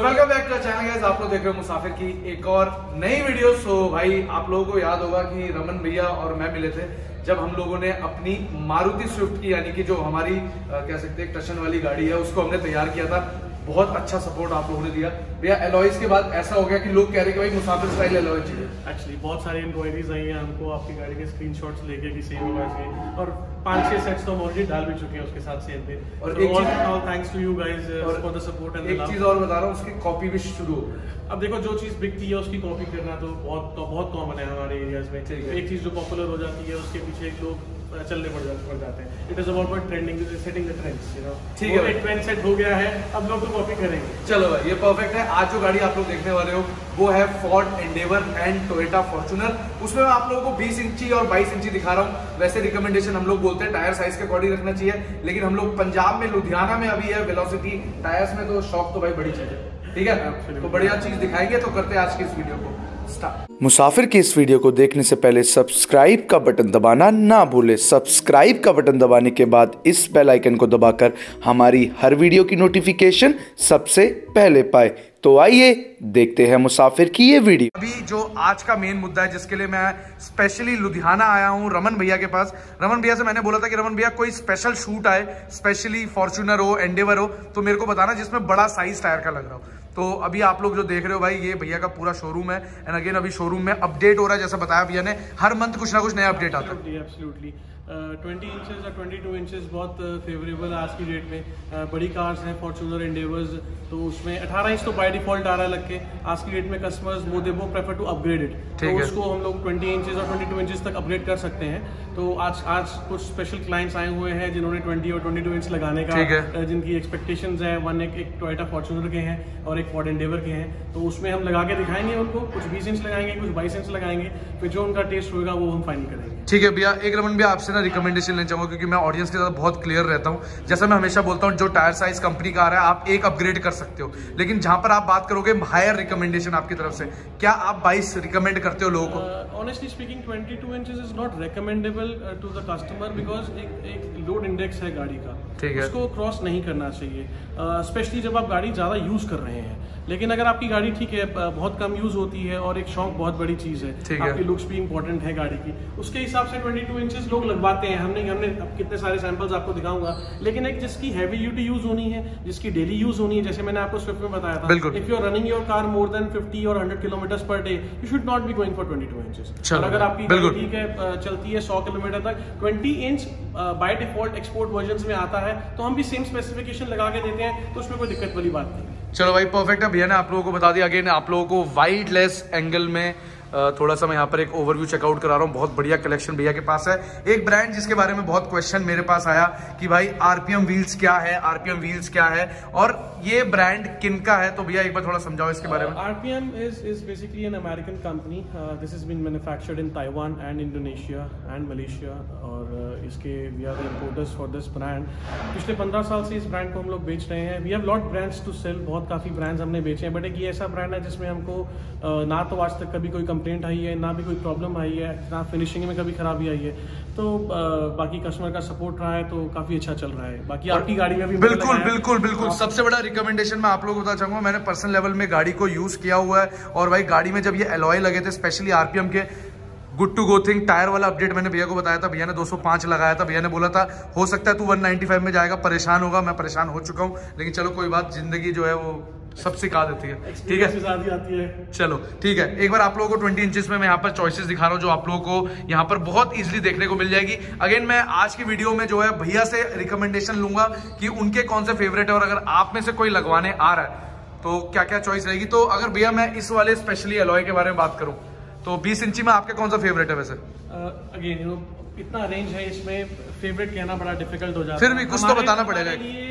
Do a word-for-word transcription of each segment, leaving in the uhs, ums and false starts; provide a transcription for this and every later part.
Welcome back to channel guys, आप लोग देख रहे हो मुसाफिर की एक और नई वीडियो। सो भाई आप लोगों को याद होगा कि रमन भैया और मैं मिले थे जब हम लोगों ने अपनी मारुति स्विफ्ट की यानी कि जो हमारी कह सकते हैं टशन वाली गाड़ी है उसको हमने तैयार किया था। बहुत अच्छा सपोर्ट आप लोगों ने दिया भैया। एलॉयज के बाद ऐसा हो गया कि लोग कह रहे हैं कि भाई मुसाफिर स्टाइल एलॉय चाहिए। एक्चुअली बहुत सारी इंक्वायरीज आई हैं हमको आपकी गाड़ी के स्क्रीनशॉट्स लेके कि सेम होगा चाहिए, और पांच छह सेट्स तो हम ऑलरेडी डाल भी चुके हैं उसके साथ सेम पे। और एक चीज thanks to you guys for the support and एक चीज और बता रहा हूँ, उसकी कॉपी भी शुरू हो गई। अब देखो जो चीज बिकती है उसकी कॉपी करना तो बहुत तो बहुत कॉमन है हमारे एरियाज में। एक चीज जो पॉपुलर हो जाती है उसके पीछे लोग चलने पड़ जाते पड़ जाते हैं। It is about trending, setting the trends, you know. ठीक है, एक ट्रेंड सेट हो गया है, अब लोग तो कॉपी करेंगे। चलो भाई ये परफेक्ट है। आज जो गाड़ी आप लोग देखने वाले हो वो है Ford Endeavour and Toyota Fortuner. उसमें मैं आप लोगों को बीस इंची और बाईस इंची दिखा रहा हूँ। वैसे रिकमेंडेशन हम लोग बोलते हैं टायर साइज के अकॉर्डिंग रखना चाहिए, लेकिन हम लोग पंजाब में लुधियाना में अभी है वेलोसिटी टायर्स में, तो शौक तो भाई बड़ी चीज है। ठीक है, तो बढ़िया चीज दिखाएंगे। तो करते हैं आज की इस वीडियो को स्टार्ट। मुसाफिर की इस वीडियो को देखने से पहले सब्सक्राइब का बटन दबाना ना भूले। सब्सक्राइब का बटन दबाने के बाद इस बेल आइकन को दबाकर हमारी हर वीडियो की नोटिफिकेशन सबसे पहले पाए। तो आइए देखते हैं मुसाफिर की ये वीडियो। अभी जो आज का मेन मुद्दा है जिसके लिए मैं स्पेशली लुधियाना आया हूँ रमन भैया के पास। रमन भैया से मैंने बोला था कि रमन भैया कोई स्पेशल शूट आए, स्पेशली फॉर्च्यूनर हो एंडेवर हो तो मेरे को बताना जिसमें बड़ा साइज टायर का लग रहा हो। तो अभी आप लोग जो देख रहे हो भाई ये भैया का पूरा शोरूम है। एंड अगेन अभी शोरूम में अपडेट हो रहा है, जैसा बताया भैया ने हर मंथ कुछ ना कुछ नया अपडेट आता है। एब्सोल्युटली ट्वेंटी इंचेस या ट्वेंटी टू इंचेस बहुत फेवरेबल है आज की डेट में। uh, बड़ी कार्स हैं फॉर्च्यूनर एंडेवर्स, तो उसमें अठारह इंच तो बाय डिफॉल्ट आ रहा है लग के। आज की डेट में कस्टमर्स वो दे वो प्रेफर टू अपग्रेड इट, तो उसको हम लोग ट्वेंटी इंचेस और ट्वेंटी टू इंचेस तक अपग्रेड कर सकते हैं। तो आज आज कुछ स्पेशल क्लाइंट्स आए हुए हैं जिन्होंने ट्वेंटी और ट्वेंटी टू इंच लगाने का, जिनकी एक्सपेक्टेशंस है। वन एक, एक टोयोटा फॉर्च्यूनर के हैं और एक फोर्ड एंडेवर के हैं, तो उसमें हम लगा के दिखाएंगे उनको। कुछ बीस इंच लगाएंगे, कुछ बाईस इंच लगाएंगे, फिर जो उनका टेस्ट होगा वो हम फाइनल करेंगे। ठीक है भैया, एक रमन भैया आपसे ना रिकमेंडेशन लेना चाहूंगा क्योंकि मैं ऑडियंस के साथ बहुत क्लियर रहता हूं। जैसा मैं हमेशा बोलता हूं जो टायर साइज कंपनी का आ रहा है आप एक अपग्रेड कर सकते हो, लेकिन जहां पर आप बात करोगे हायर रिकमेंडेशन आपकी तरफ से, क्या आप बाईस रिकमेंड करते हो लोगों को? Honestly speaking twenty two inches is not recommendable to the customer because एक एक लोड इंडेक्स है गाड़ी का, ठीक है, उसको क्रॉस नहीं करना चाहिए, स्पेशली uh, जब आप गाड़ी ज्यादा यूज कर रहे हैं। लेकिन अगर आपकी गाड़ी ठीक है बहुत कम यूज होती है और एक शौक बहुत बड़ी चीज है, आपकी लुक्स भी इंपॉर्टेंट है गाड़ी की, उसके हिसाब से ट्वेंटी टू इंचेस लोग लगवाते हैं। हमने हमने अब कितने सारे सैंपल्स आपको दिखाऊंगा, लेकिन एक जिसकी हैवी ड्यूटी यूज होनी है, जिसकी डेली यूज होनी है, जैसे मैंने आपको स्विफ्ट में बताया था, if you are running your car more than fifty और hundred kilometres per day, you should not be going for twenty two inches. और अगर आपकी गाड़ी ठीक है चलती है सौ किलोमीटर तक, twenty inch by default export version में आता है, तो हम भी सेम स्पेसिफिकेशन लगा के देते हैं, तो उसमें कोई दिक्कत वाली बात नहीं। चलो भाई परफेक्ट है। भैया ने आप लोगों को बता दिया। अगेन आप लोगों को वाइड लेस एंगल में थोड़ा सा मैं यहाँ पर एक ओवरव्यू चेकआउट करा रहा हूँ। बहुत बढ़िया कलेक्शन भैया के पास है। एक ब्रांड जिसके बारे में बहुत क्वेश्चन मेरे पास आया कि भाई आरपीएम व्हील्स क्या है, आरपीएम व्हील्स क्या है और ये ब्रांड किनका है, तो भैया एक बार थोड़ा समझाओ इसके बारे में। RPM is is basically an American company. This is been manufactured in Taiwan and Indonesia and Malaysia, और uh, इसके we are the importers for this brand. पिछले पंद्रह साल से इस ब्रांड को हम लोग बेच रहे हैं। We have lot brands to sell, बहुत काफी ब्रांड्स हमने बेचे हैं, बट एक ये ऐसा ब्रांड है जिसमें हमको uh, ना तो आज तक कभी कोई कंप्लेंट आई है, ना भी कोई प्रॉब्लम आई है, ना फिनिशिंग में कभी खराबी आई है। तो आ, बाकी कस्टमर का सपोर्ट रहा है तो काफी अच्छा चल रहा है। बाकी आपकी गाड़ी में भी बिल्कुल बिल्कुल बिल्कुल सबसे बड़ा रिकमेंडेशन मैं आप लोगों को बताना चाहूंगा। मैंने पर्सनल लेवल में गाड़ी को यूज किया हुआ है, और भाई गाड़ी में जब ये एलॉय लगे थे स्पेशली आरपीएम के, good to go thing tyre वाला अपडेट मैंने भैया को बताया था। भैया ने दो सौ पाँच लगाया था। भैया ने बोला था हो सकता है तू वन नाइंटी फाइव में जाएगा, परेशान होगा। मैं परेशान हो चुका हूँ, लेकिन चलो कोई बात, जिंदगी जो है वो सब सिखा देती है। ठीक है, आती है। चलो ठीक है, एक बार आप लोगों को ट्वेंटी इंचेस में मैं यहाँ पर चॉइसेस दिखा रहा हूँ जो आप लोगों को यहाँ पर बहुत इजीली देखने को मिल जाएगी। अगेन मैं आज की वीडियो में जो है भैया से रिकमेंडेशन लूंगा कि उनके कौन से फेवरेट है, और अगर आप में से कोई लगवाने आ रहा है तो क्या क्या चॉइस रहेगी। तो अगर भैया मैं इस वाले स्पेशली एलॉय के बारे में बात करूँ तो बीस इंची में आपका कौन सा फेवरेट है? वैसे अगेन यू नो इतना रेंज है, इसमें फेवरेट कहना बड़ा डिफिकल्ट हो जाता है, फिर भी कुछ तो बताना पड़ेगा।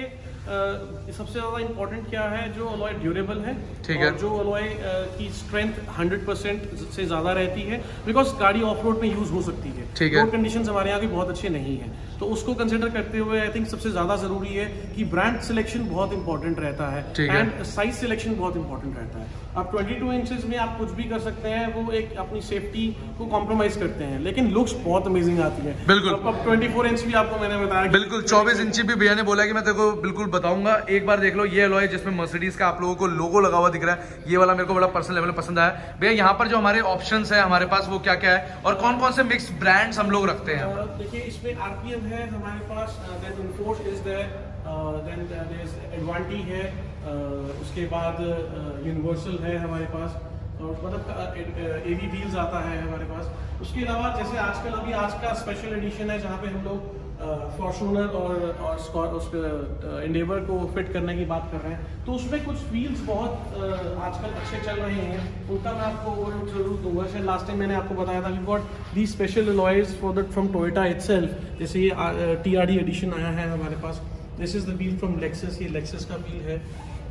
Uh, सबसे ज्यादा इंपॉर्टेंट क्या है, जो अलॉय ड्यूरेबल है, ठीक है, और जो अलॉय uh, की स्ट्रेंथ हंड्रेड परसेंट से ज्यादा रहती है, बिकॉज गाड़ी ऑफ रोड में यूज हो सकती है। ठीक है, रोड कंडीशंस हमारे यहाँ भी बहुत अच्छे नहीं है। तो उसको कंसिडर करते हुए आई थिंक सबसे ज्यादा जरूरी है कि ब्रांड सिलेक्शन बहुत इंपॉर्टेंट रहता है एंड साइज सिलेक्शन बहुत इंपॉर्टेंट रहता है। अब बाईस इंचेस में आप कुछ भी कर सकते हैं, वो एक अपनी सेफ्टी को कॉम्प्रोमाइज करते हैं, लेकिन लुक्स बहुत अमेजिंग आती है। बिल्कुल। अब चौबीस इंच भी आपको मैंने बताया, बिल्कुल चौबीस इंची भी भैया ने बोला कि मैं तेरे को बिल्कुल बताऊंगा। एक बार देख लो ये अलॉय जिसमें मर्सिडीज का आप लोगों को लोगो लगा हुआ दिख रहा है, ये वाला मेरे को बड़ा पर्सनल लेवल में पसंद आया। भैया यहाँ पर जो हमारे ऑप्शंस है हमारे पास वो क्या क्या है और कौन कौन से मिक्स ब्रांड्स हम लोग रखते हैं? देखिए इसमें आरपीएम है हमारे पास, then Inforce is there, then there is Advanti है, उसके बाद यूनिवर्सल है हमारे पास, और मतलब एवी व्हील्स आता है हमारे पास। उसके अलावा जैसे आजकल अभी आज का स्पेशल एडिशन है जहाँ पे हम लोग फॉर्च्यूनर और और स्कॉर उसके एंडेवर को फिट करने की बात कर रहे हैं, तो उसमें कुछ व्हील्स बहुत आजकल अच्छे चल रहे हैं, उनका मैं आपको ओवरव्यू जरूर दूंगा। शायद लास्ट टाइम मैंने आपको बताया था we got the special alloys for the from Toyota itself. जैसे ये टीआरडी एडिशन आया है हमारे पास, this is the wheel from Lexus, ये लेक्सस का व्हील है,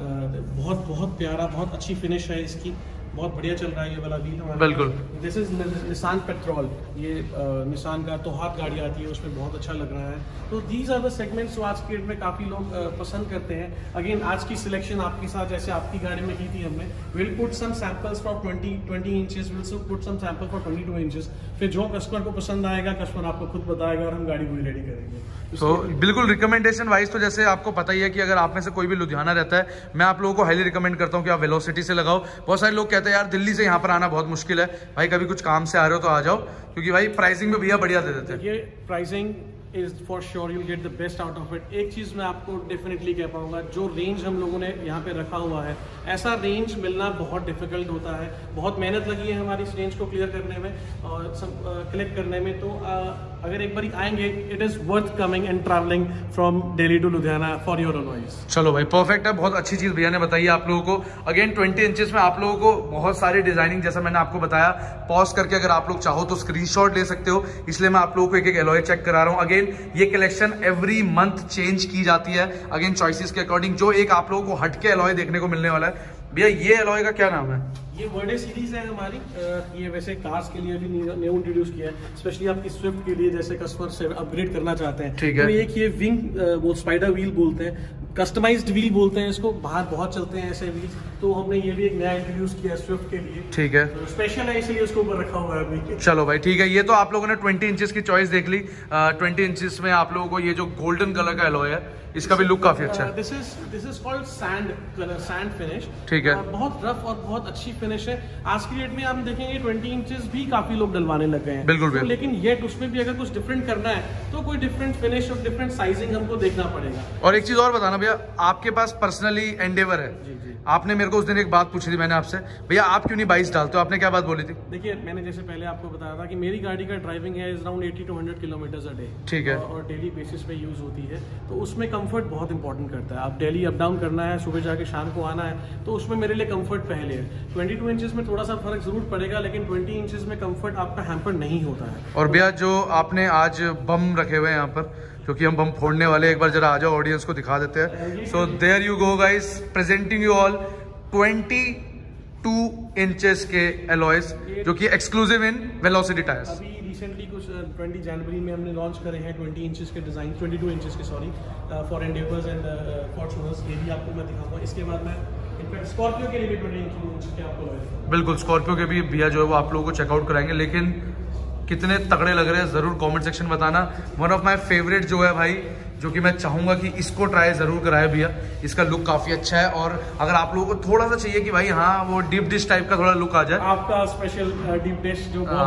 बहुत बहुत प्यारा, बहुत अच्छी फिनिश है इसकी, बहुत बढ़िया चल रहा है ये वाला व्हील हमारा। बिल्कुल। दिस इज निसान पेट्रोल, ये निसान का तो हाथ गाड़ी आती है उसमें बहुत अच्छा लग रहा है। तो दीज आर द सेगमेंट्स जो आज के डेट में काफ़ी लोग uh, पसंद करते हैं। अगेन आज की सिलेक्शन आपके साथ जैसे आपकी गाड़ी में की थी हमने, will put some samples for twenty twenty inches, will put some sample for twenty two inches. फिर जो कस्टमर को पसंद आएगा कस्टमर आपको खुद बताएगा और हम गाड़ी वही रेडी करेंगे। तो so, बिल्कुल रिकमेंडेशन वाइज तो जैसे आपको पता ही है कि अगर आप में से कोई भी लुधियाना रहता है, मैं आप लोगों को हाईली रिकमेंड करता हूं कि आप वेलोसिटी से लगाओ। बहुत सारे लोग कहते हैं यार दिल्ली से यहाँ पर आना बहुत मुश्किल है, भाई कभी कुछ काम से आ रहे हो तो आ जाओ, क्योंकि भाई प्राइसिंग में भैया बढ़िया दे देते हैं। ये pricing is for sure you get the best out of it. एक चीज़ मैं आपको डेफिनेटली कह पाऊंगा, जो रेंज हम लोगों ने यहाँ पे रखा हुआ है, ऐसा रेंज मिलना बहुत डिफिकल्ट होता है। बहुत मेहनत लगी है हमारी इस रेंज को क्लियर करने में और सब कलेक्ट करने में। तो आ, अगर एक बार आएंगे, it is worth coming and travelling from Delhi to Ludhiana for your alloys. चलो भाई परफेक्ट है, बहुत अच्छी चीज़ भैया ने बताई है आप लोगों को। अगेन ट्वेंटी इंचेस में आप लोगों को बहुत सारी डिजाइनिंग, जैसा मैंने आपको बताया, पॉज करके अगर आप लोग चाहो तो स्क्रीनशॉट ले सकते हो, इसलिए मैं आप लोगों को एक एक अलॉय चेक करा रहा हूँ। अगेन ये कलेक्शन एवरी मंथ चेंज की जाती है, अगेन चॉइसेस के अकॉर्डिंग। जो एक आप लोगों को हटके अलॉय देखने को मिलने वाला है, भैया ये अलॉय का क्या नाम है? ये वर्डे सीरीज है हमारी, ये वैसे कार्स के लिए भी न्यू इंट्रोड्यूस किया है, स्पेशली आपकी स्विफ्ट के लिए, जैसे कस्टमर से अपग्रेड करना चाहते हैं। ठीक है। तो एक ये विंग वो स्पाइडर व्हील बोलते हैं, कस्टमाइज्ड व्हील बोलते हैं इसको, बाहर बहुत चलते हैं ऐसे व्हील, तो हमने ये भी एक नया इंट्रोड्यूस किया है स्विफ्ट के लिए। ठीक है, तो स्पेशल है इसलिए उसको ऊपर रखा हुआ है अभी। चलो भाई ठीक है, ये तो आप लोगों ने ट्वेंटी इंचेस की चॉइस देख ली। ट्वेंटी इंचेस में आप लोगों को ये जो गोल्डन कलर का अलॉय है, इसका भी लुक काफी अच्छा है। This is this is called sand colour, sand finish. ठीक है। बहुत रफ और बहुत अच्छी फिनिश है। आज की डेट में आप देखेंगे ट्वेंटी इंचेस भी काफी लोग डलवाने लग गए हैं। बिल्कुल तो, लेकिन येट उसमें भी अगर कुछ डिफरेंट करना है तो कोई डिफरेंट फिनिश और डिफरेंट साइजिंग हमको देखना पड़ेगा। और एक चीज और बताना भैया, आपके पास पर्सनली एंडेवर है। जी जी। आपने मेरे को उस दिन एक बात पूछी थी मैंने आपसे, भैया आप क्यों नहीं बाइस डालते हो? आपने क्या बात बोली थी? देखिए मैंने जैसे पहले आपको बताया था कि मेरी गाड़ी का ड्राइविंग है is around eighty two hundred kilometre a day. ठीक है। और डेली बेसिस पे यूज होती है, तो उसमें कंफर्ट बहुत इंपॉर्टेंट करता है। आप डेली अप डाउन करना है, सुबह जाके शाम को आना है, तो उसमें मेरे लिए कंफर्ट पहले है। ट्वेंटी टू इंचेस में थोड़ा सा फर्क जरूर पड़ेगा, लेकिन ट्वेंटी इंचेस में कंफर्ट आपका हैम्पर नहीं होता है। और भैया जो आपने आज बम रखे हुए हैं यहाँ पर, क्योंकि हम बम फोड़ने वाले, एक बार जरा आ जाओ ऑडियंस को दिखा देते हैं। So there you go guys, presenting you all twenty two inches के अलॉयज, जो कि एक्सक्लूसिव इन वेलोसिटी टायर्स। अभी रिसेंटली कुछ ट्वेंटी जनवरी में हमने लॉन्च करे हैं ट्वेंटी इंचेस के डिजाइन, ट्वेंटी टू इंचेस के sorry, for Endeavours and Fortuners. ये भी आपको मैं दिखाऊंगा। इसके बाद मैं इनफैक्ट स्कॉर्पियो के लिए भी ट्वेंटी इंच के आपको, बिल्कुल स्कॉर्पियो के भी भैया जो है वो आप लोगों को चेकआउट कराएंगे। लेकिन कितने तगड़े लग रहे हैं जरूर कमेंट सेक्शन बताना। वन ऑफ माय फेवरेट जो है भाई, जो कि मैं चाहूंगा कि इसको ट्राई जरूर कराए भैया, इसका लुक काफी अच्छा है। और अगर आप लोगों को थोड़ा सा चाहिए कि भाई हाँ वो डीप डिश टाइप का थोड़ा लुक आ जाए, आपका स्पेशल डीप डिश जो बहुत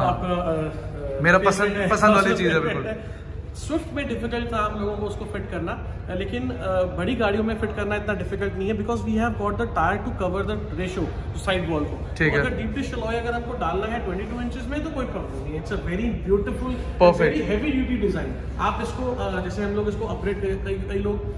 आपका मेरा पसंद पसंद वाली चीज है। बिल्कुल स्विफ्ट में डिफिकल्ट था हम लोगों को उसको फिट करना, लेकिन बड़ी गाड़ियों में फिट करना इतना डिफिकल्ट नहीं है, because we have got the tyre to cover the ratio side wall को। ठीक है। अगर डीप डिश अलॉय अगर हमको डालना है ट्वेंटी टू इंचेस में तो कोई प्रॉब्लम नहीं है। It's a very beautiful, very heavy duty design. आप इसको जैसे हम लोग इसको अपग्रेड कई कई लोग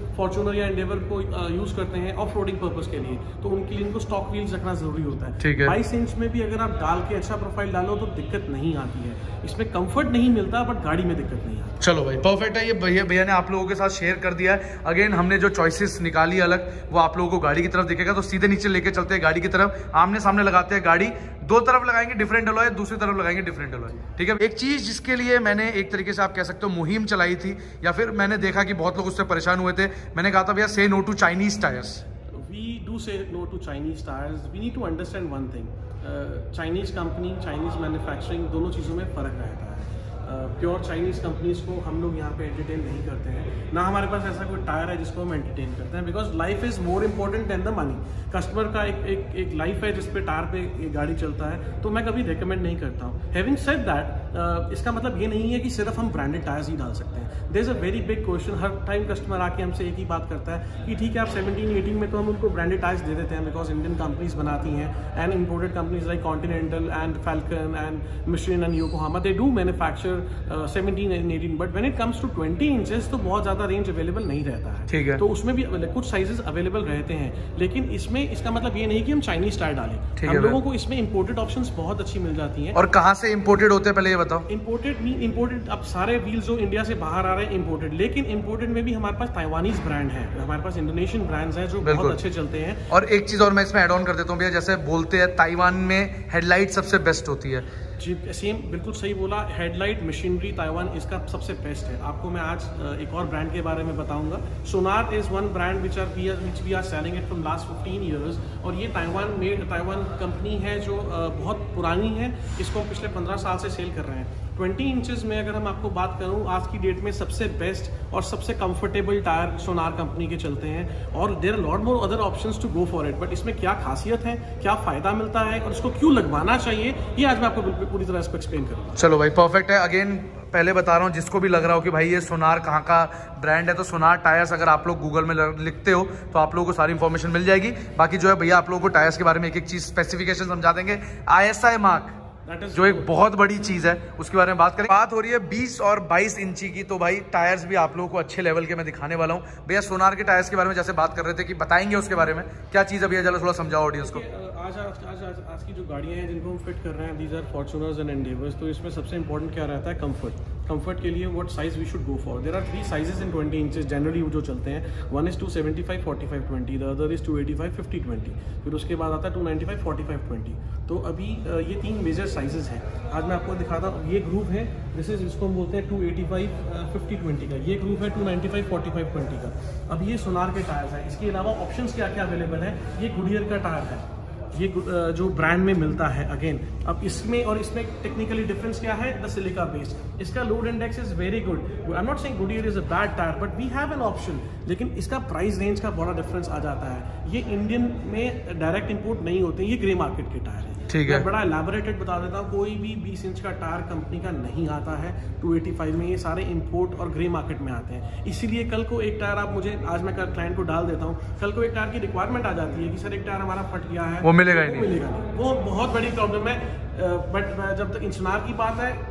फॉर्च्यूनर या एंडेवर को यूज करते हैं ऑफ रोडिंग पर्पज के लिए, तो उनके लिए इनको स्टॉक व्हील्स रखना जरूरी होता है। बाईस इंच में भी अगर आप डाल के अच्छा प्रोफाइल डालो तो दिक्कत नहीं आती है, इसमें कंफर्ट नहीं मिलता बट गाड़ी में दिक्कत नहीं आती। चलो भाई परफेक्ट है, ये भैया भैया ने आप लोगों के साथ शेयर कर दिया है। अगेन हमने जो चॉइसेस निकाली अलग वो आप लोगों को गाड़ी की तरफ दिखेगा, तो सीधे नीचे लेके चलते हैं गाड़ी की तरफ, आमने सामने लगाते हैं गाड़ी, दो तरफ लगाएंगे डिफरेंट अलॉय, दूसरी तरफ लगाएंगे डिफरेंट अलॉय, ठीक है। एक चीज जिसके लिए मैंने एक तरीके से आप कह सकते हो मुहिम चलाई थी, या फिर मैंने देखा कि बहुत लोग उससे परेशान हुए थे, मैंने कहा था भैया से no to Chinese tyres. We do say no to Chinese tires. We need to understand one thing. Chinese company, Chinese manufacturing, दोनों चीज़ों में फ़र्क रहता है। प्योर चाइनीज कंपनीज को हम लोग यहाँ पे एंटरटेन नहीं करते हैं, ना हमारे पास ऐसा कोई टायर है जिसको हम एंटरटेन करते हैं, because life is more important than the money. Customer का एक एक एक लाइफ है जिस पे टायर पे ये गाड़ी चलता है, तो मैं कभी रिकमेंड नहीं करता हूँ। हैविंग सेड दैट, इसका मतलब ये नहीं है कि सिर्फ हम ब्रांडेड टायर्स ही डाल सकते हैं। There is a very big question, हर टाइम कस्टमर आके हमसे एक ही बात करता है कि ठीक है आप सेवनटीन एटीन में तो हम उनको ब्रांडेड टायर्स दे देते हैं बिकॉज इंडियन कंपनीज बनाती हैं, and imported companies like Continental and Falken and Michelin and Yokohama, they do manufacture seventeen and eighteen, but when it comes to twenty inches तो बहुत ज्यादा रेंज अवेलेबल नहीं रहता है, ठीक है। तो उसमें भी कुछ साइजेस अवेलेबल रहते हैं, लेकिन इसमें इसका मतलब ये नहीं कि हम चाइनीज टायर डालें, हम लोगों को इसमें इंपोर्टेड ऑप्शंस बहुत अच्छी मिल जाती हैं। और कहाँ से इंपोर्टेड होते हैं पहले ये बताओ। इंपोर्टेड मीन इंपोर्टेड, अब सारे व्हील्स जो इंडिया से बाहर आ रहे हैं इंपोर्टेड, लेकिन इंपोर्टेड में भी हमारे पास ताइवानीज ब्रांड है, हमारे पास इंडोनेशियन ब्रांड्स हैं जो बहुत अच्छे चलते हैं। और एक चीज और मैं इसमें ऐड ऑन कर देता हूँ भैया, जैसे बोलते हैं ताइवान में हेडलाइट सबसे बेस्ट होती है। जी सेम बिल्कुल सही बोला, हेडलाइट मशीनरी ताइवान इसका सबसे बेस्ट है। आपको मैं आज एक और ब्रांड के बारे में बताऊंगा। Sonar is one brand which are which we are selling it from last fifteen years, और ये ताइवान मेड ताइवान कंपनी है जो बहुत पुरानी है, इसको हम पिछले पंद्रह साल से सेल कर रहे हैं। ट्वेंटी इंचेस में अगर हम आपको बात करूं, आज की डेट में सबसे बेस्ट और सबसे कंफर्टेबल टायर सोनार कंपनी के चलते हैं, और there are lot more other options to go for it, but इसमें क्या खासियत है, क्या फायदा मिलता है और इसको क्यों लगवाना चाहिए, ये आज मैं आपको बिल्कुल पूरी तरह इसको एक्सप्लेन करूँगा। चलो भाई परफेक्ट है। अगेन पहले बता रहा हूँ, जिसको भी लग रहा हो कि भाई ये सोनार कहाँ का ब्रांड है, तो सोनार टायर्स अगर आप लोग गूगल में लिखते हो तो आप लोगों को सारी इन्फॉर्मेशन मिल जाएगी। बाकी जो है भैया आप लोगों को टायर्स के बारे में एक एक चीज स्पेसिफिकेशन समझा देंगे। आई एस आई मार्क जो एक बहुत बड़ी चीज है उसके बारे में बात करें। बात हो रही है बीस और बाईस इंची की, तो भाई टायर्स भी आप लोगों को अच्छे लेवल के मैं दिखाने वाला हूँ। भैया सोनार के टायर्स के बारे में जैसे बात कर रहे थे कि बताएंगे उसके बारे में क्या चीज है भैया, जरा थोड़ा समझाओ ऑडियंस को। आज आज आज आज आज की जो गाड़ियाँ हैं जिनको हम फिट कर रहे हैं, these are Fortuners and Endeavours, तो इसमें सबसे इंपॉर्टेंट क्या रहता है, कंफर्ट। कंफर्ट के लिए what size we should go for, there are three sizes in twenty inches generally जो चलते हैं। One is two seventy five forty five twenty, the other is two eighty five fifty twenty, फिर उसके बाद आता है two ninety five forty five twenty. तो अभी ये तीन मेजर साइजेस हैं, आज मैं आपको दिखाता हूँ। ये ग्रुप है, दिस इज इसको हम बोलते हैं two eighty five fifty twenty का, ये ग्रुप है two ninety five forty five twenty का। अब ये सोनार के टायर्स हैं, इसके अलावा ऑप्शंस क्या क्या अवेलेबल है। ये गुडियर का टायर है, ये जो ब्रांड में मिलता है। अगेन अब इसमें और इसमें टेक्निकली डिफरेंस क्या है, द सिलिका बेस्ड, इसका load index is very good. I am not saying Goodyear is a bad tyre, but we have an option, लेकिन इसका प्राइस रेंज का बड़ा डिफरेंस आ जाता है। ये इंडियन में डायरेक्ट इंपोर्ट नहीं होते, ये ग्रे मार्केट के टायर है, ठीक है। बड़ा एलैबोरेटेड बता देता हूँ, कोई भी बीस इंच का टायर कंपनी का नहीं आता है टू एटी फाइव में, ये सारे इंपोर्ट और ग्रे मार्केट में आते हैं। इसीलिए कल को एक टायर आप मुझे, आज मैं क्लाइंट को डाल देता हूँ, कल को एक टायर की रिक्वायरमेंट आ जाती है कि सर एक टायर हमारा फट गया है, वो मिलेगा ही नहीं, मिलेगा नहीं, वो बहुत बड़ी प्रॉब्लम है। बट जब तक सोनार की बात है,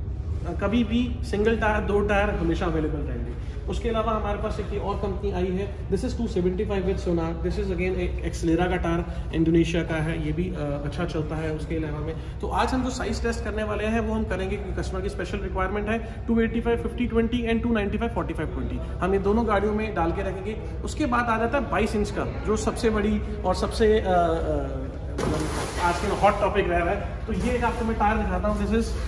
कभी भी सिंगल टायर दो टायर हमेशा अवेलेबल रहेंगे। उसके अलावा हमारे पास एक और कंपनी आई है, this is two seventy five with Sonar, this is again एक एक्सलेरा का टायर इंडोनेशिया का है, ये भी आ, अच्छा चलता है। उसके अलावा में तो आज हम जो साइज टेस्ट करने वाले हैं वो हम करेंगे क्योंकि कस्टमर की स्पेशल रिक्वायरमेंट है two eighty five fifty twenty and two ninety five forty five twenty, हम ये दोनों गाड़ियों में डाल के रखेंगे। उसके बाद आ जाता है बाईस इंच का, जो सबसे बड़ी और सबसे आ, आ, आज के हॉट टॉपिक रह रहा है। तो ये एक आपको मैं टायर दिखाता हूँ, this is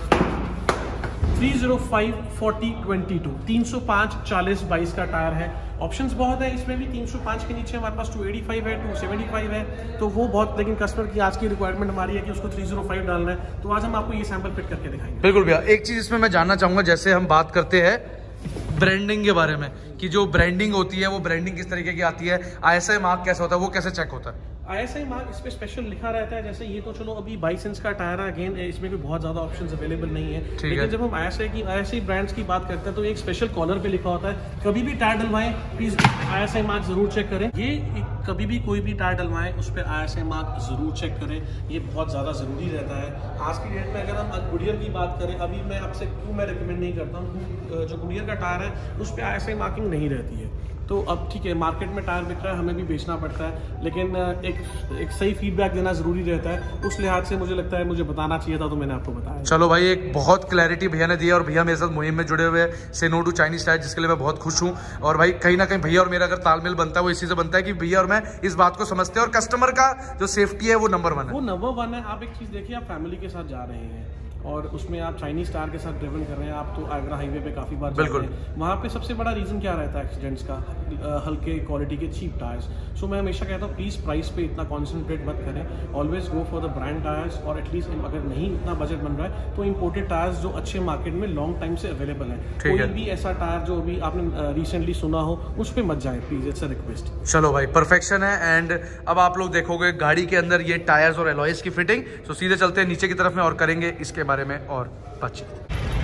three zero five forty twenty two, तीन सौ पाँच चालीस बाईस का टायर है। ऑप्शंस बहुत है इसमें भी, तीन सौ पाँच के नीचे हमारे पास टू एटी फाइव है, टू सेवेंटी फाइव है, तो वो बहुत, लेकिन कस्टमर की आज की रिक्वायरमेंट हमारी है कि उसको थ्री ज़ीरो फाइव डालना है, तो आज हम आपको ये सैंपल फिट करके दिखाएंगे। बिल्कुल भैया, एक चीज इसमें मैं जानना चाहूंगा, जैसे हम बात करते हैं ब्रांडिंग के बारे में कि जो ब्रांडिंग होती है वो ब्रांडिंग किस तरीके की आती है, आई एस आई मार्क कैसा होता है, वो कैसे चेक होता है? आई एस आई मार्क इस पे स्पेशल लिखा रहता है, जैसे ये तो चलो अभी बाईस इंच का टायर है, अगेन इसमें भी बहुत ज्यादा ऑप्शंस अवेलेबल नहीं है, लेकिन है। जब हम आई एस आई की आई एस आई ब्रांड्स की बात करते हैं तो एक स्पेशल कॉलर पे लिखा होता है, कभी भी टायर डलवाएं please I S I mark जरूर चेक करें। ये कभी भी कोई भी टायर डलवाएं उस पर आई एस आई मार्क जरूर चेक करें, ये बहुत ज्यादा जरूरी रहता है आज की डेट में। अगर हम गुडियर की बात करें, अभी मैं आपसे क्यों मैं रिकमेंड नहीं करता हूँ, जो गुडियर का टायर है उस पर आई एस आई मार्किंग नहीं रहती है, तो अब ठीक है, मार्केट में टायर बिक रहा है, हमें भी बेचना पड़ता है, लेकिन एक एक सही फीडबैक देना ज़रूरी रहता है। उस लिहाज से मुझे लगता है मुझे बताना चाहिए था, तो मैंने आपको बताया। चलो भाई, एक बहुत क्लैरिटी भैया ने दी और भैया मेरे साथ मुहिम में जुड़े हुए हैं से नो टू चाइनीज टायर, जिसके लिए मैं बहुत खुश हूँ। और भाई कहीं ना कहीं भैया और मेरा अगर तालमेल बनता है वो इसी से बनता है कि भैया और मैं इस बात को समझते हैं और कस्टमर का जो सेफ्टी है वो नंबर वन है। वो नंबर वन है। आप एक चीज़ देखिए, आप फैमिली के साथ जा रहे हैं और उसमें आप चाइनीज टायर के साथ ड्रिवन कर रहे हैं, आप तो आगरा हाईवे पे काफ़ी बार बिल्कुल जाते हैं, वहाँ पे सबसे बड़ा रीज़न क्या रहता है एक्सीडेंट्स का? हल्के क्वालिटी के चीप टायर्स। सो मैं हमेशा कहता हूँ प्लीज़ प्राइस पे इतना कॉन्सेंट्रेट मत करें, always go for the brand tyres, और एटलीस्ट अगर नहीं इतना बजट बन रहा है तो इम्पोर्टेड टायर्स जो अच्छे मार्केट में लॉन्ग टाइम से अवेलेबल है। कोई भी ऐसा टायर जो अभी आपने रिसेंटली सुना हो उस पर मत जाए प्लीज, इट्स अ रिक्वेस्ट। चलो भाई, परफेक्शन है। एंड अब आप लोग देखोगे गाड़ी के अंदर ये टायर्स और एलॉयज की फिटिंग। तो सीधे चलते हैं नीचे की तरफ में और करेंगे इसके बारे में और बातचीत।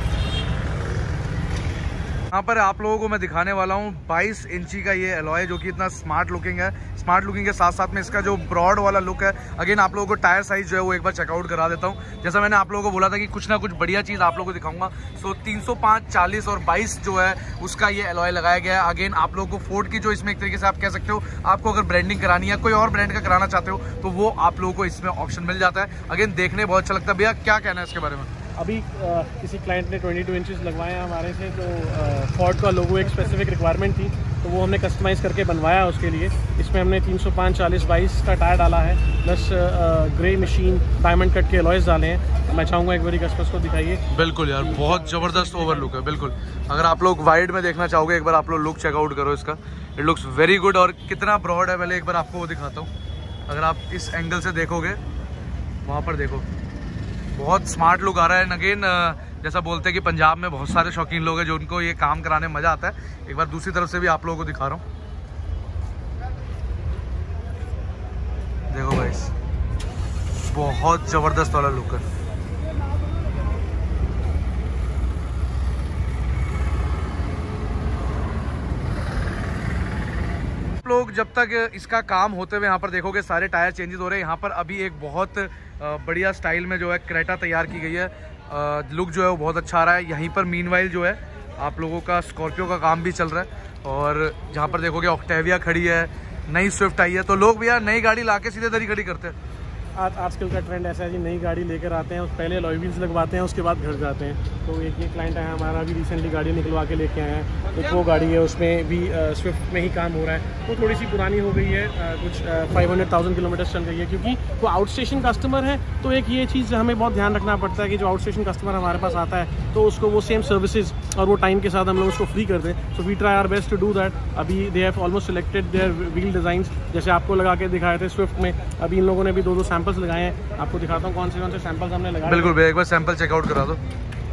यहाँ पर आप लोगों को मैं दिखाने वाला हूँ बाईस इंची का ये एलॉय, जो कि इतना स्मार्ट लुकिंग है। स्मार्ट लुकिंग के साथ साथ में इसका जो ब्रॉड वाला लुक है, अगेन आप लोगों को टायर साइज जो है वो एक बार चेकआउट करा देता हूँ। जैसा मैंने आप लोगों को बोला था कि कुछ ना कुछ बढ़िया चीज़ आप लोगों को दिखाऊंगा। सो तीन सौ पाँच, चालीस और बाईस जो है उसका ये एलॉय लगाया गया है। अगेन आप लोगों को फोर्ड की जो इसमें एक तरीके से आप कह सकते हो, आपको अगर ब्रांडिंग करानी है, कोई और ब्रांड का कराना चाहते हो तो वो आप लोगों को इसमें ऑप्शन मिल जाता है। अगेन देखने बहुत अच्छा लगता है। भैया क्या कहना है इसके बारे में? अभी आ, किसी क्लाइंट ने बाईस इंचेस लगवाए हैं हमारे से, तो फोर्ड का लोगो एक स्पेसिफिक रिक्वायरमेंट थी, तो वो हमने कस्टमाइज़ करके बनवाया उसके लिए। इसमें हमने तीन सौ पाँच, चालीस, बाईस का टायर डाला है, plus grey machine diamond cut के एलॉयज डाले हैं। मैं चाहूँगा एक बार कस्टमर्स को दिखाइए। बिल्कुल यार, बहुत ज़बरदस्त ओवर लुक है। बिल्कुल, अगर आप लोग वाइड में देखना चाहोगे एक बार आप लोग लुक चेकआउट करो इसका, इट लुक्स वेरी गुड। और कितना ब्रॉड है पहले एक बार आपको वो दिखाता हूँ। अगर आप इस एंगल से देखोगे, वहाँ पर देखो, बहुत स्मार्ट लुक आ रहा है। अगेन जैसा बोलते हैं कि पंजाब में बहुत सारे शौकीन लोग हैं जो उनको ये काम कराने में मज़ा आता है। एक बार दूसरी तरफ से भी आप लोगों को दिखा रहा हूँ, देखो भाई, बहुत ज़बरदस्त वाला लुक है। आप लोग जब तक इसका काम होते हुए यहाँ पर देखोगे सारे टायर चेंजेस हो रहे हैं। यहाँ पर अभी एक बहुत बढ़िया स्टाइल में जो है क्रेटा तैयार की गई है। लुक जो है वो बहुत अच्छा आ रहा है। यहीं पर मीनवाइल जो है आप लोगों का स्कॉर्पियो का काम भी चल रहा है। और जहाँ पर देखोगे ऑक्टेविया खड़ी है, नई स्विफ्ट आई है। तो लोग भैया नई गाड़ी लाके सीधे दरी खड़ी करते हैं। आज आजकल का ट्रेंड ऐसा है कि नई गाड़ी लेकर आते हैं, पहले अलॉय व्हील्स लगवाते हैं, उसके बाद घर जाते हैं। तो एक ये क्लाइंट है हमारा, अभी रिसेंटली गाड़ी निकलवा के लेके आए हैं। एक वो गाड़ी है, उसमें भी स्विफ्ट में ही काम हो रहा है। वो थोड़ी सी पुरानी हो गई है, आ, कुछ फाइव हंड्रेड थाउजेंड किलोमीटर चल गई है, क्योंकि वो आउट स्टेशन कस्टमर है। तो एक ये चीज़ हमें बहुत ध्यान रखना पड़ता है कि जो आउट स्टेशन कस्टमर हमारे पास आता है तो उसको वो सेम सर्विसेज और वो टाइम के साथ हम लोग उसको फ्री कर दें। So we try our best to do that. अभी they have almost selected their wheel designs, जैसे आपको लगा के दिखाए थे स्विफ्ट में। अभी इन लोगों ने भी दो दो सैंपल्स लगाए हैं, आपको दिखाता हूँ कौन से कौन से सैंपल्स हमने लगाए। बिल्कुल भैया, एक बार सैंपल चेकआउट करा दो।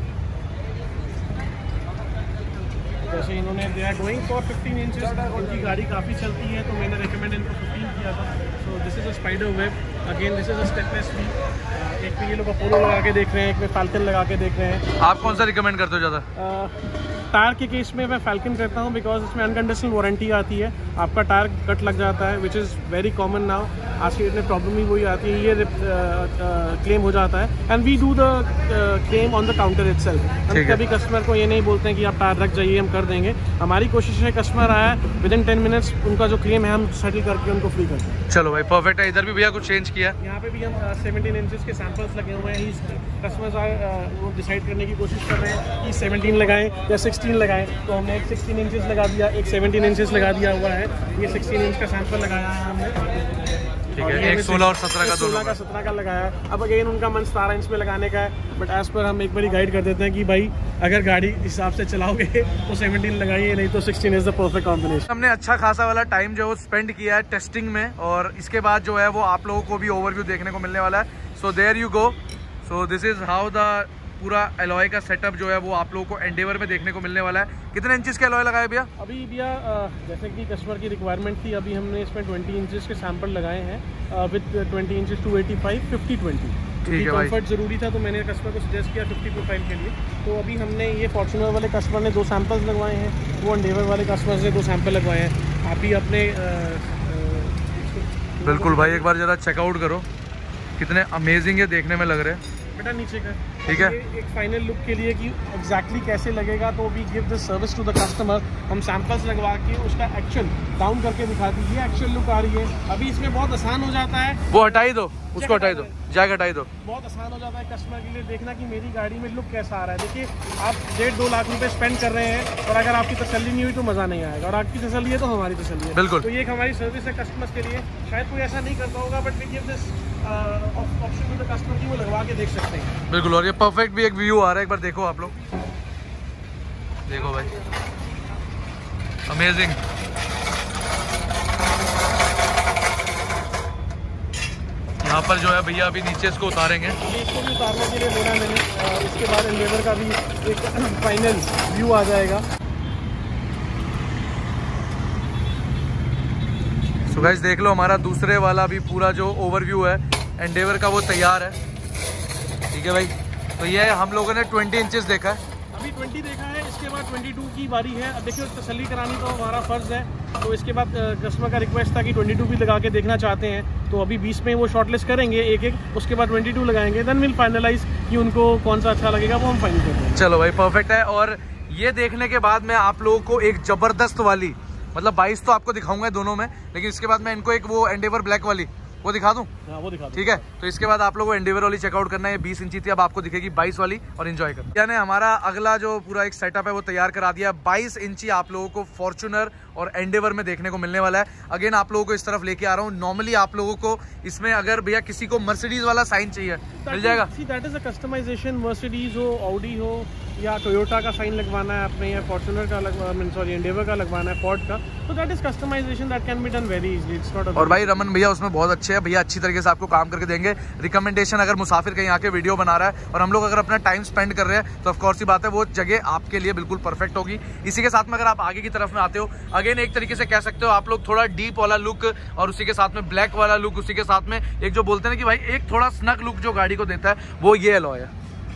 जैसे इन्होंने they are going for fifteen inches, इनकी गाड़ी काफ़ी चलती है तो मैंने रिकमेंड इनको फिफ्टीन किया था। So this is a spider web, again this is a stepless wheel. एक में ये लोग अपोलो लगा के देख रहे हैं, एक में फैल्कन लगा के देख रहे हैं। आप कौन सा रिकमेंड करते हो ज़्यादा? टायर के केस में मैं फैल्कन करता हूं, बिकॉज इसमें अनकंडीशनल वारंटी आती है। आपका टायर कट लग जाता है, which is very common now. आज की डेट में प्रॉब्लम ही वही आती है, ये क्लेम हो जाता है। And we do the claim on the counter itself. हम कभी कस्टमर को ये नहीं बोलते हैं कि आप टायर रख जाइए, हम कर देंगे। हमारी कोशिश है कस्टमर आया विद इन टेन मिनट्स उनका जो क्लेम है हम सेटल करके उनको फ्री करते हैं। चलो भाई, परफेक्ट है। इधर भी भैया कुछ चेंज किया, यहाँ पे भी हम सेवनटीन इंचेस के सैंपल्स लगे हुए हैं। कस्टमर्स वो डिसाइड करने की कोशिश कर रहे हैं कि सेवनटीन लगाएं या सिक्सटीन लगाएं। तो हमने एक सिक्सटीन इंचेस लगा दिया, एक सेवनटीन इंचेस लगा दिया हुआ है। ये सिक्सटीन इंच का सैंपल लगाया है हमने। ठीक है, एक सोलह और सत्रह का दोनों का सत्रह का लगाया। अब अगेन उनका मन सतारह इंच में लगाने का है, बट एज पर हम एक बार गाइड कर देते हैं कि भाई अगर गाड़ी हिसाब से चलाओगे तो सेवनटीन लगाइए, नहीं तो sixteen is the perfect combination. हमने अच्छा खासा वाला टाइम जो है वो स्पेंड किया है टेस्टिंग में, और इसके बाद जो है वो आप लोगों को भी ओवरव्यू देखने को मिलने वाला है। So there you go. So this is how the पूरा एलॉय का सेटअप जो है वो आप लोगों को एंडेवर में देखने को मिलने वाला है। कितने इंचेस के एलॉय लगाए भैया? अभी भैया जैसे कि कस्टमर की रिक्वायरमेंट थी, अभी हमने इसमें ट्वेंटी इंचेस के सैंपल लगाए हैं with twenty inches two eighty five fifty twenty. ठीक है भाई, कंफर्ट जरूरी था तो मैंने कस्टमर को सजेस्ट किया फिफ्टी प्रोफाइल के लिए। तो अभी हमने ये फॉर्च्यूनर वाले कस्टमर ने दो सैंपल्स लगवाए हैं, वो एंडेवर वाले कस्टमर ने दो सैंपल लगवाए हैं। आप भी अपने बिल्कुल भाई एक बार जरा चेकआउट करो, कितने अमेजिंग है देखने में लग रहे हैं। बेटा नीचे का ठीक है। एक फाइनल लुक के लिए कि एग्जैक्टली कैसे लगेगा, तो we give this service to the customer. हम सैंपल्स लगवा के उसका एक्चुअल डाउन करके दिखा दीजिए, एक्चुअल लुक आ रही है। अभी इसमें बहुत आसान हो जाता है, वो हटाई दो, उसको हटाई दो, जैक हटाई दो। बहुत आसान हो जाता है कस्टमर के लिए देखना कि मेरी गाड़ी में लुक कैसा आ रहा है। देखिए आप डेढ़ दो लाख रुपए स्पेंड कर रहे हैं और अगर आपकी तसल्ली नहीं हुई तो मज़ा नहीं आएगा, और आपकी तसल्ली है तो हमारी तसल्ली है। बिल्कुल। तो ये एक हमारी सर्विस है कस्टमर्स के लिए। शायद कोई ऐसा नहीं करता होगा, but we give this option to the customer की वो लगवा के देख सकते हैं। बिल्कुल। और ये परफेक्ट भी एक व्यू आ रहा है, एक बार देखो आप लोग, देखो भाई, अमेजिंग। यहाँ पर जो है भैया अभी नीचे इसको उतारेंगे, ये इसको भी उतारने के लिए बोला मैंने। और इसके बाद एंडेवर का भी एक फाइनल व्यू आ जाएगा। सो गाइस देख लो, हमारा दूसरे वाला भी पूरा जो ओवरव्यू है एंडेवर का वो तैयार है। ठीक है भाई, तो ये हम लोगों ने ट्वेंटी इंचेस देखा है, अभी ट्वेंटी देखा है, इसके बाद ट्वेंटी टू की बारी है। अब देखिए तसल्ली करानी तो हमारा फ़र्ज़ है, तो इसके बाद कस्टमर का रिक्वेस्ट था कि ट्वेंटी टू भी लगा के देखना चाहते हैं, तो अभी बीस में वो शॉर्टलिस्ट करेंगे एक एक, उसके बाद ट्वेंटी टू लगाएंगे, देन विल फाइनलाइज कि उनको कौन सा अच्छा लगेगा, वो हम फाइनल कर देंगे। चलो भाई परफेक्ट है। और ये देखने के बाद मैं आप लोगों को एक ज़बरदस्त वाली, मतलब बाईस तो आपको दिखाऊंगा दोनों में, लेकिन इसके बाद मैं इनको एक वो एंडेवर ब्लैक वाली वो दिखा दूं। हाँ, वो दिखा दूं। ठीक है, तो इसके बाद आप लोगों को एंडेवर वाली चेकआउट करना है। ये बीस इंची थी, अब आपको दिखेगी बाईस वाली, और एंजॉय करना। यानी हमारा अगला जो पूरा एक सेटअप है वो तैयार करा दिया। बाईस इंची आप लोगों को फॉर्च्यूनर और एंडेवर में देखने को मिलने वाला है। अगेन आप लोगों को इस तरफ लेके आ रहा हूँ। नॉर्मली आप लोगों को इसमें अगर भैया किसी को मर्सिडीज वाला साइन चाहिए मिल जाएगा। That is a customisation, Mercedes हो, ऑडी हो या टोयोटा का साइन लगवाना है आपने, या फॉर्च्यूनर का लगवाना, सॉरी एंडेवर का लगवाना है, फोर्ड का, तो that is customisation that can be done very easily. It's not a और भाई रमन भैया उसमें बहुत अच्छे हैं भैया, अच्छी तरीके से आपको काम करके देंगे। रिकमेंडेशन अगर मुसाफिर कहीं आके वीडियो बना रहा है और हम लोग अगर अपना टाइम स्पेंड कर रहे हैं तो ऑफकोर्स ही बात है वो जगह आपके लिए बिल्कुल परफेक्ट होगी। इसी के साथ में अगर आप आगे की तरफ में आते हो, अगेन एक तरीके से कह सकते हो आप लोग थोड़ा डीप वाला लुक, और उसी के साथ में ब्लैक वाला लुक, उसी के साथ में एक जो बोलते हैं कि भाई एक थोड़ा स्नग लुक जो गाड़ी को देता है वो ये अलॉय है।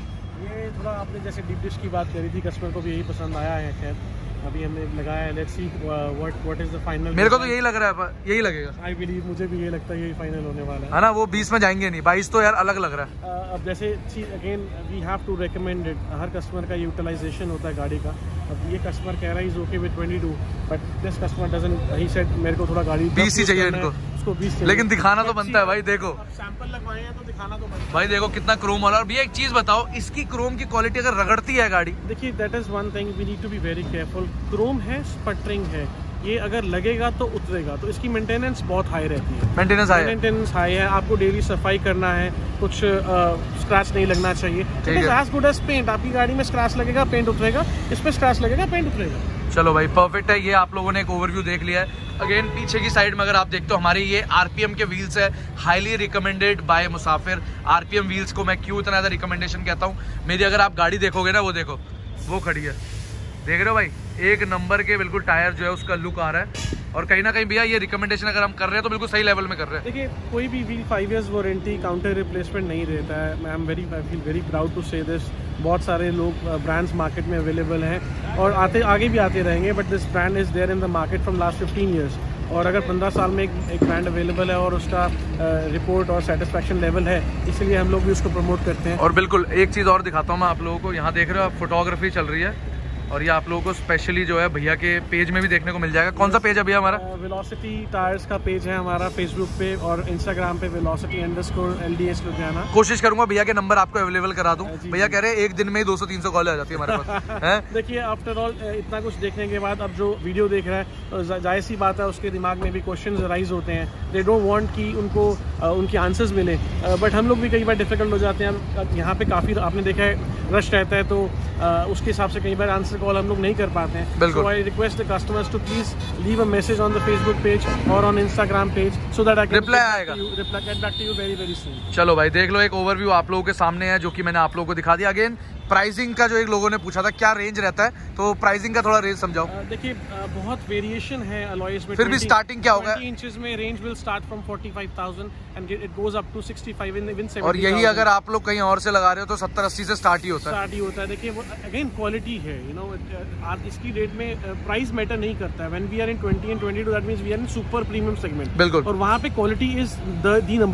ये थोड़ा आपने जैसे डीप डिश की बात करी थी, कस्टमर को भी यही पसंद आया है। खैर अभी हमने लगाया है, let's see what what is the final. मेरे को तो यही लग रहा है, यही लगेगा। आई बिलीव, मुझे भी ये लगता है यही फाइनल होने वाला है, है ना। वो बीस में जाएंगे नहीं, बाईस तो यार अलग लग रहा है। uh, अब जैसे again we have to recommend it, हर कस्टमर का यूटिलाइजेशन होता है गाड़ी का। अब ये कस्टमर कह रहा है is okay with twenty two, but this customer doesn't, he said मेरे को थोड़ा गाड़ी बीस ही चाहिए इनको, उसको बीस चाहिए, लेकिन दिखाना तो बनता है भाई। देखो सैंपल लगवाए हैं तो दिखाना तो बनता है भाई, देखो कितना क्रोम वाला। और भैया एक चीज बताओ, इसकी क्रोम की क्वालिटी अगर रगड़ती है गाड़ी, देखिए that is one thing we need to be very careful. Chrome है, स्पटरिंग है, ये अगर लगेगा तो उतरेगा, तो इसकी मेंटेनेंस बहुत हाई रहती है। मेंटेनेंस हाई है, मेंटेनेंस हाई है, आपको डेली सफाई करना है, कुछ स्क्रैच नहीं लगना चाहिए। It is as good as paint. आपकी गाड़ी में स्क्रैच लगेगा, पेंट उतरेगा, इस पे स्क्रैच लगेगा, पेंट उतरेगा। चलो भाई परफेक्ट है। ये आप लोगों ने एक ओवरव्यू देख लिया है। अगेन पीछे की साइड में अगर आप देखते हो हमारे ये आरपीएम के व्हील्स है, highly recommended by Musafir. RPM wheels को मैं क्यों इतना ज़्यादा रिकमेंडेशन कहता हूँ, मेरी अगर आप गाड़ी देखोगे ना, वो देखो वो खड़ी है, देख रहे हो भाई, एक नंबर के बिल्कुल टायर जो है उसका लुक आ रहा है। और कहीं ना कहीं भैया ये रिकमेंडेशन अगर हम कर रहे हैं तो बिल्कुल सही लेवल में कर रहे हैं। देखिए कोई भी wheel five years warranty, counter replacement नहीं रहता है। I am very I feel very proud to say this. बहुत सारे लोग ब्रांड्स मार्केट में अवेलेबल हैं और आते आगे भी आते रहेंगे, but this brand is there in the market from last fifteen years. और अगर पंद्रह साल में एक, एक ब्रांड अवेलेबल है और उसका रिपोर्ट और सेटिस्फैक्शन लेवल है, इसलिए हम लोग भी उसको प्रमोट करते हैं। और बिल्कुल एक चीज़ और दिखाता हूँ मैं आप लोगों को, यहाँ देख रहे हो आप, फोटोग्राफी चल रही है और ये आप लोगों को स्पेशली जो है भैया के पेज में भी देखने को मिल जाएगा। कौन सा पेज है भैया हमारा? वेलोसिटी टायर्स का पेज है हमारा फेसबुक पे और इंस्टाग्राम पे वेलोसिटी अंडरस्कोर एलडीएस लुधियाना। कोशिश करूंगा भैया के नंबर आपको अवेलेबल करा दूं। भैया कह रहे हैं एक दिन में ही दो सौ तीन सौ कॉल आ जाती है हमारे पास है? देखिए आफ्टर ऑल इतना कुछ देखने के बाद अब जो वीडियो देख रहा है तो जाहिर सी बात है उसके दिमाग में भी क्वेश्चंस राइज होते हैं। दे डोंट वांट कि उनको उनके आंसर्स मिले, बट हम लोग भी कई बार डिफिकल्ट हो जाते हैं। यहाँ पे काफ़ी आपने देखा है रश रहता है, तो उसके हिसाब से कई बार आंसर कॉल हम लोग नहीं कर पाते हैं। बिल्कुल। So I request the customers to please leave a message on the Facebook page or on Instagram page so that I can reply आएगा, reply get back to you very very soon। चलो भाई देख लो, एक overview आप लोगों के सामने है जो कि मैंने आप लोगों को दिखा दिया। अगेन प्राइसिंग का जो एक लोगों ने पूछा था क्या रेंज रहता है, तो प्राइसिंग का थोड़ा रेंज समझाओ। देखिए बहुत वेरिएशन है अलॉयज में, फिर भी स्टार्टिंग क्या होगा? ट्वेंटी इंचेस में range will start from forty five thousand and it goes up to sixty five in even seventy. और यही अगर आप लोग कहीं और से लगा रहे हो तो सत्तर अस्सी से स्टार्ट ही होता है। स्टार्ट ही होता है। देखिए वो अगेन क्वालिटी है, यू नो आज इसकी डेट में प्राइस मैटर नहीं करता है। When we are in twenty and twenty two that means we are in super premium segment. बिल्कुल। और वहाँ पे quality is the the number one.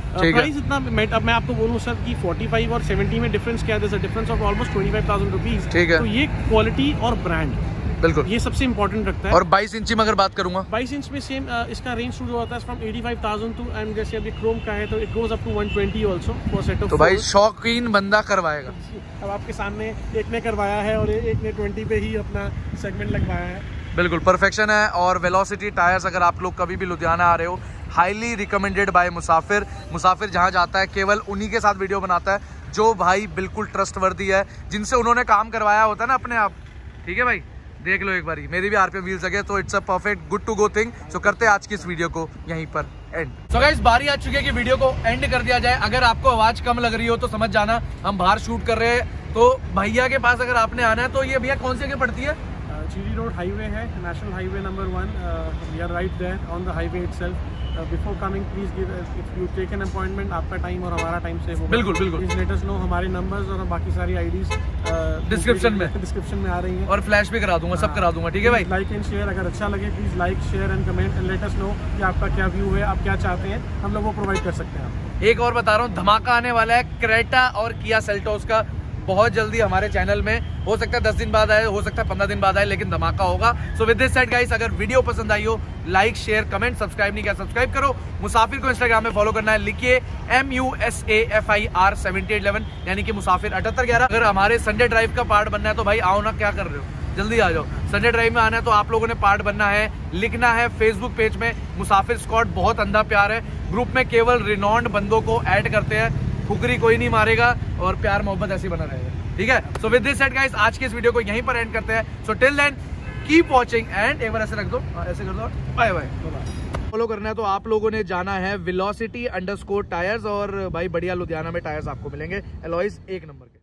Price इतना मैं अब मैं आपको बोलूँ सर कि पैंतालीस और सत्तर में डिफरेंस क्या है, difference of almost twenty five thousand rupees. ठीक है, तो ये क्वालिटी और ब्रांड बिल्कुल ये सबसे इंपॉर्टेंट रखता है। और बाईस इंची में अगर बात करूंगा, बाईस इंच में सेम इसका रेंज शुरू होता है फ्रॉम पचासी हज़ार टू, एंड जैसे अभी क्रोम का है तो इट गोज अप टू एक सौ बीस आल्सो फॉर सेट ऑफ। तो भाई शौकीन बंदा करवाएगा। अब आपके सामने एक ने करवाया है और एक ने बीस पे ही अपना सेगमेंट लगवाया है। बिल्कुल परफेक्शन है। और वेलोसिटी टायर्स अगर आप लोग कभी भी लुधियाना आ रहे हो, हाईली रिकमेंडेड बाय मुसाफिर। मुसाफिर जहां जाता है केवल उन्हीं के साथ वीडियो बनाता है जो भाई बिल्कुल ट्रस्टवर्दी है, जिनसे उन्होंने काम करवाया होता है ना अपने आप। ठीक है भाई, देख लो एक बारी, मेरी भी आरपीएम व्हील्स लगे, तो it's a perfect good to go thing. So करते हैं आज की इस वीडियो को यहीं पर एंड। सो गाइस बारी आ चुकी है कि वीडियो को एंड कर दिया जाए। अगर आपको आवाज कम लग रही हो तो समझ जाना, हम बाहर शूट कर रहे हैं। तो भैया के पास अगर आपने आना है तो ये भैया कौन सी जगह पड़ती है? जीडी रोड हाईवे है, national highway number one. We are right there on the highway itself. Before coming please give if you take an appointment, आपका टाइम और हमारा टाइम सेव होगा। बिल्कुल बिल्कुल, प्लीज लेट अस नो। हमारे numbers और बाकी सारी आईडीज डिस्क्रिप्शन में डिस्क्रिप्शन में आ रही हैं, और फ्लैश भी करा दूंगा, सब करा दूंगा। ठीक है भाई, लाइक एंड शेयर अगर अच्छा लगे please like share and comment and let us know कि आपका क्या व्यू है, आप क्या चाहते हैं, हम लोग वो प्रोवाइड कर सकते हैं आपको। एक और बता रहा हूँ, धमाका आने वाला है क्रेटा और किया सेल्टोस का बहुत जल्दी हमारे चैनल में। हो सकता है दस दिन बाद आए, हो सकता है पंद्रह दिन बाद आए, लेकिन धमाका होगा। So with this said guys, अगर वीडियो पसंद आई हो लाइक शेयर कमेंट, सब्सक्राइब नहीं किया सब्सक्राइब करो। मुसाफिर को इंस्टाग्राम में फॉलो करना है, लिखिए M U S A F I R seventy eight eleven, यानी कि मुसाफिर अठहत्तर ग्यारह। अगर हमारे संडे ड्राइव का पार्ट बनना है तो भाई आओ ना, क्या कर रहे हो, जल्दी आ जाओ। संडे ड्राइव में आना है तो आप लोगों ने पार्ट बनना है, लिखना है फेसबुक पेज में मुसाफिर स्क्वाड। बहुत अंधा प्यार है ग्रुप में, केवल रिनॉन्ड बंदों को ऐड करते हैं, फुकरी कोई नहीं मारेगा और प्यार मोहब्बत ऐसी बना रहेगा। ठीक है, so with this said guys, आज के इस वीडियो को यहीं पर एंड करते हैं। So till then keep watching and एक बार ऐसे रख दो, ऐसे कर दो, बाय बाय। फॉलो करना है तो आप लोगों ने जाना है वेलोसिटी अंडरस्कोर टायर्स, और भाई बढ़िया लुधियाना में टायर्स आपको मिलेंगे, एलॉयज एक नंबर के।